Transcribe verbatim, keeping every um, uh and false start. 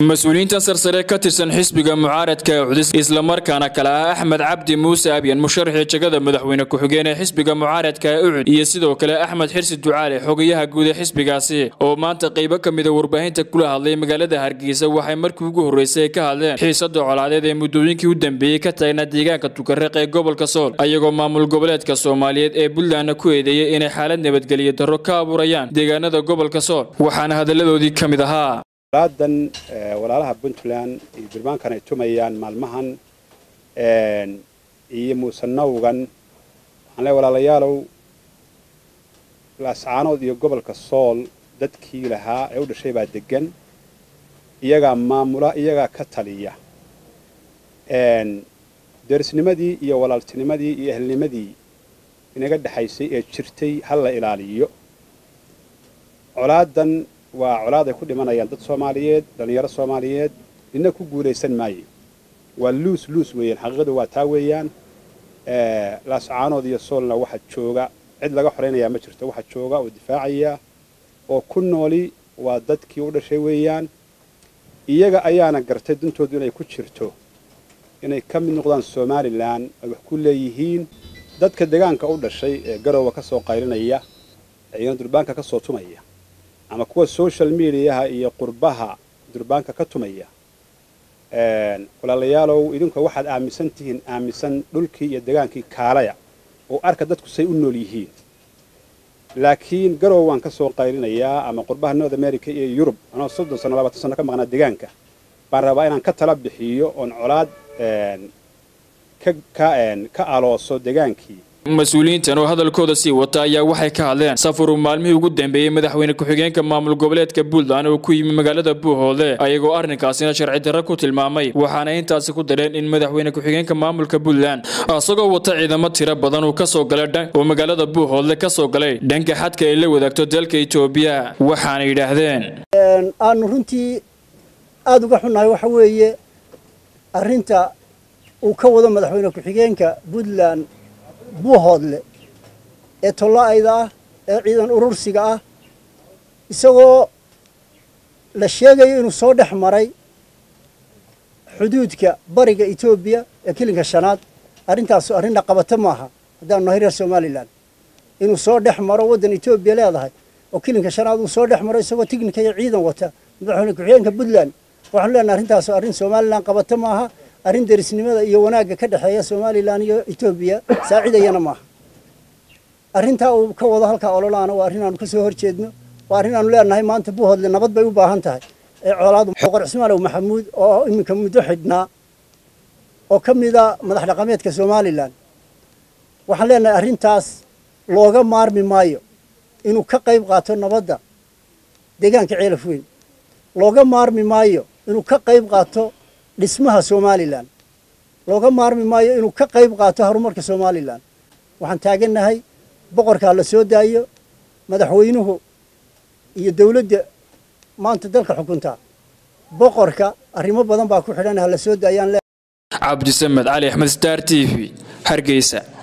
مسؤولين سرسرة كترسن حسب معارض كعدس إسلام مركانا كلا أحمد عبد موسى أبيان مشرح جكذا مدحوين كحجينا حسب معارض كعد يسيدو كلا أحمد حرس الدعالي حقيها جود حسب قاسي أو ما تقيبا كم يدور بهين تكلها الله مجالده هرجيسة وحي مركوجه الرئيسي كهذا حيصدق على عدد مدوين كودن بيه كتاينا ديجان كتكرق قبل كسول أيقو معمول قبلات كصوماليات بلدان كويدية إن حالة نبتقلية الركاب وريان ديجان هذا قبل كسول وحنا هذا اللي ذي كم ذها رادن ولا بنتلان برمان كان يتوميان مالمهن يموسنوغان على ولا ليالو لاسعانو ديو قبل كسول dadkii lahaa ee u dhashay baa degan iyaga maamula iyaga ka taliya een dersnimadii iyo walaaltinimadii iyo ehelnimadii inaga dhaxaysay ee jirtay hal la ilaaliyo colaadan waa colaad ay ku dhimanayaan dad Soomaaliyeed dhalinyaro Soomaaliyeed inna ku guuleysan maayo waa loose loose weeyaan xaqiiqadu waa taa weeyaan ee laascaanood iyo soolna waxa jooga cid laga xoreynaya ma jirto waxa jooga oo difaacaya oo ku nooli waa dadkii u dhashay weeyaan iyaga ayaana gartay dintoodu inay ku jirto inay ka mid noqdaan Soomaaliland wax ku leeyihiin dadka deegaanka u dhashay ee garoowa ka soo qaylinaya ayaan durbaanka ka soo tumaya ama kuwa social media iyo qurbaha durbaanka ka tumaya een walaalayaalow idinku waxaad aaminsan tihiin aaminsan dhulkii iyo deegaankii kaalaya oo arka dadku say u nool yihiin laakiin garow waan ka soo qaylinayaa ama qurbaha North America iyo Europe ana soddon sano labaatan sano ka maqnaa deegaanka baan rabaa inaan ka tala bixiyo on colaad een ka ka een ka alooso deegaankii مسؤولين oo hadalkooda sii wata ayaa waxay ka hadleen safaru maalmihii ugu dambeeyay madaxweyne ku xigeenka maamul goboleedka Puntland oo ku yimid magaalada Buuhoodle ayagoo arrinkaasina sharci darro ku tilmaamay waxaana intaas ku dareen in madaxweyne ku xigeenka maamulka Puntland asagoo wata ciidamo tiro badan oo ka soo galay dhan oo magaalada Buuhoodle ka soo galay dhanka xadka ay la wadaagto dalka Itoobiya waxaana yiraahdeen aan runtii aad uga xunahay waxa weeye arrinta uu ka wado madaxweyne ku xigeenka Puntland Buuhoodle ee tolaayda ee ciidan urursiga ah isagoo la sheegay inuu soo dhex maray xuduudka bariga Itoobiya ee kilinka shanaad arintaas arrin qabata maaha hadaan nahay reer Soomaaliland inuu soo dhex maro wadan Itoobiya leedahay oo kilinka shanaad uu soo dhex maro isagoo tiknika iyo ciidan wata madaxweyne ku xigeenka Puntland waxaan leenahay arintaas arrin Soomaaliland qabata maaha arrin derisnimada iyo wanaaga ka dhaxeeya Soomaaliland iyo Itoobiya saacidayna ma arrinta uu ka wado halka ololaana waa arrin aan ka soo horjeedno waa arrin aan leenahay maanta Buuhoodle nabad bay u baahan tahay ee colaad boqor Ismaaciil Maxamuud oo iminka muddo xidhnaa oo kamida madax dhaqameedka Soomaaliland waxaan leenahay arrintaas looga maarmi maayo inuu ka qayb qaato nabadda deegaanka Ceelafweyn looga maarmi maayo inuu ka qayb qaato dhismaha Soomaaliland looga maarmi maayo inuu ka qayb qaato horumarka Soomaaliland waxaan taaganahay boqorka la soo daayo madaxweynuhu iyo dawladda maanta dalka xukunta boqorka arrimo badan baa ku xidhan la soo daayaan Cabdi Samed Ali Ahmed Star T V Hargeysa.